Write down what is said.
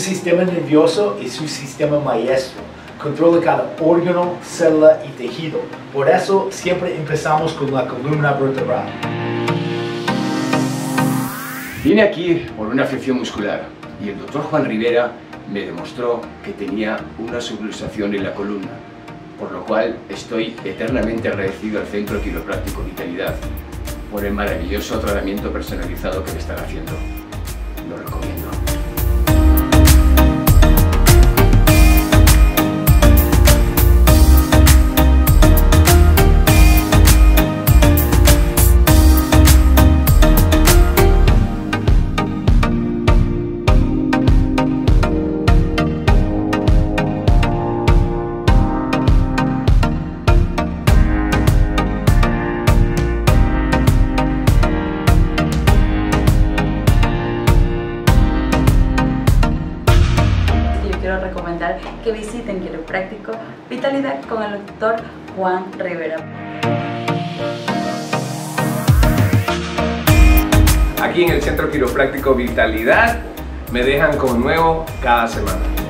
sistema nervioso es su sistema maestro. Controla cada órgano, célula y tejido. Por eso siempre empezamos con la columna vertebral. Vine aquí por una afección muscular y el doctor Juan Rivera me demostró que tenía una subluxación en la columna, por lo cual estoy eternamente agradecido al Centro Quiropráctico Vitalidad por el maravilloso tratamiento personalizado que me están haciendo. Lo recomiendo. Quiero recomendar que visiten Quiropráctico Vitalidad con el doctor Juan Rivera. Aquí en el Centro Quiropráctico Vitalidad me dejan como nuevo cada semana.